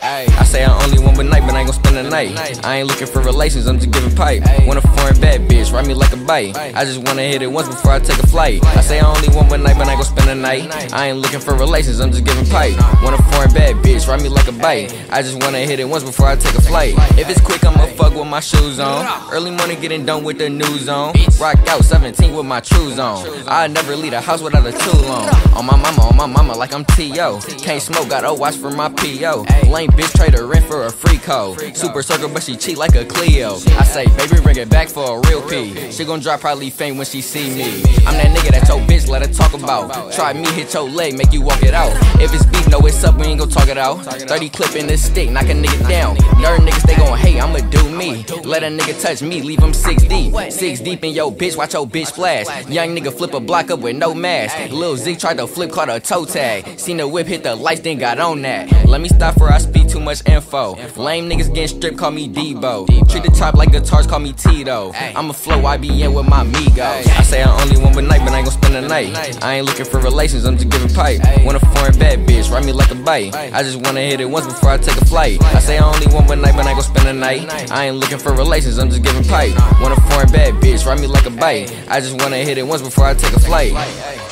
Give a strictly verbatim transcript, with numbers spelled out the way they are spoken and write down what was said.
I say I only want one night, but I ain't gon' spend the night. I ain't looking for relations, I'm just giving pipe. Want a foreign bad bitch, ride me like a bite. I just wanna hit it once before I take a flight. I say I only want one night, but I ain't gon' spend the night. I ain't looking for relations, I'm just giving pipe. Want a foreign bad bitch, ride me like a bite. I just wanna hit it once before I take a flight. If it's quick, I'ma fuck with my shoes on. Early morning getting done with the news on. Rock out seventeen with my trues on. I never leave the house without a tool on. On my mama, on my mama like I'm T O Can't smoke, gotta watch for my P O Lame bitch trade her rent for a free code. Super circle, but she cheat like a Clio. I say, baby, bring it back for a real P. She gon' drop probably faint when she see me. I'm that nigga that your bitch let her talk about. Try me, hit your leg, make you walk it out. If it's beef, know it's up, we ain't gon' talk it out. thirty clip in this stick, knock a nigga down. Nerd niggas, they gon' hate, I'ma do me. Let a nigga touch me, leave him six deep. Six deep in your bitch, watch your bitch flash. Young nigga flip a block up with no mask. Lil Zeke tried to flip, caught a toe tag. Seen the whip hit the lights, then got on that. Let me stop before I speak too much info. Lame niggas getting stripped, call me Debo. Treat the top like guitars, call me Tito. I'ma flow I B N with my Migos. I say I only want one night, but I ain't gon' spend the night. I ain't looking for relations, I'm just giving pipe. Want a foreign bad bitch, ride me like a bite. I just wanna hit it once before I take a flight. I say I only want one night, but I ain't gon' spend the night. I ain't looking for relations, I'm just giving pipe. Want a foreign bad bitch, ride me like a bite. I just wanna hit it once before I take a flight.